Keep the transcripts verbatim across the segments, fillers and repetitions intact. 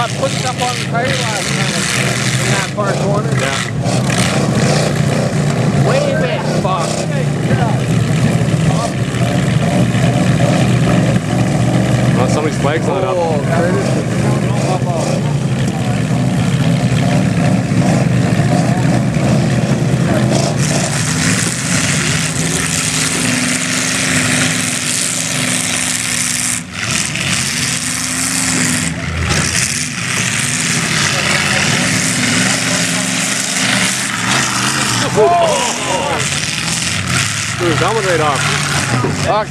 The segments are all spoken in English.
I put stuff on the tire last time in that far corner. Yeah. Way back. Fuck. Oh, somebody's flag's lit up. Oh, Curtis. Oh! Dude, that one right off. Fuck.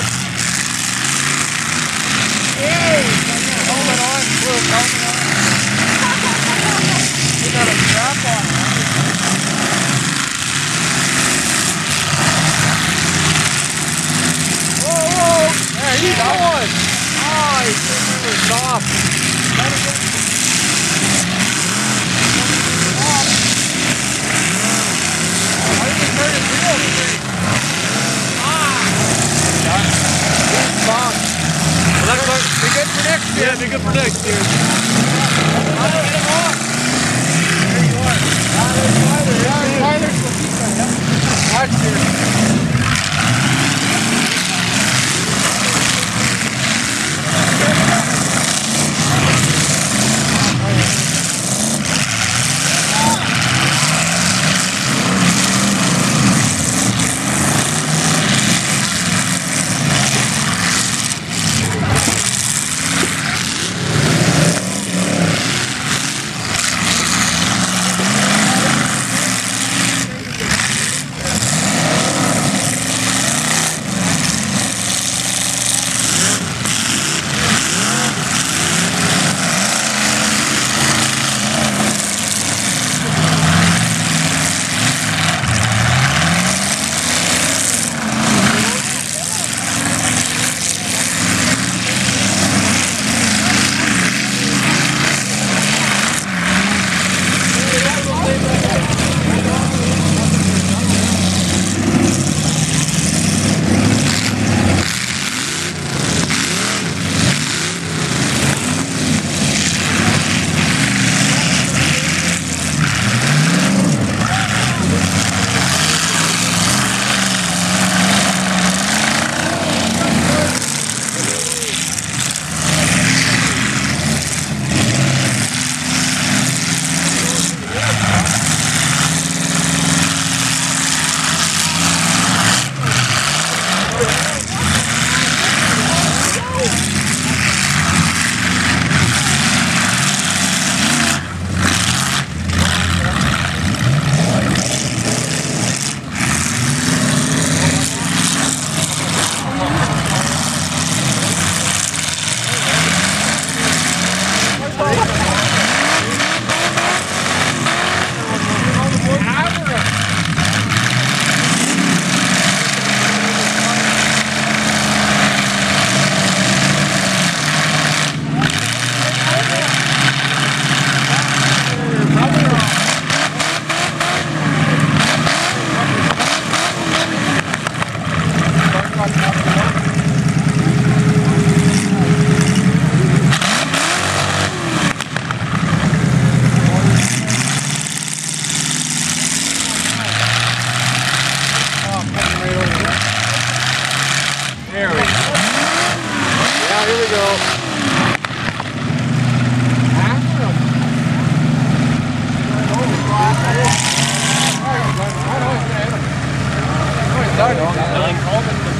Hey! Helmet on, blue helmet on. You got a strap on. Whoa, whoa! There, he's going! Oh, he's getting soft. Let it go. Be good for next year. Yeah, be good for next year. How do you get him off? There you are. Ah, there's Tyler. Yeah, Tyler's the keeper. Yep. Watch here. There we go. Yeah, here we go. I know.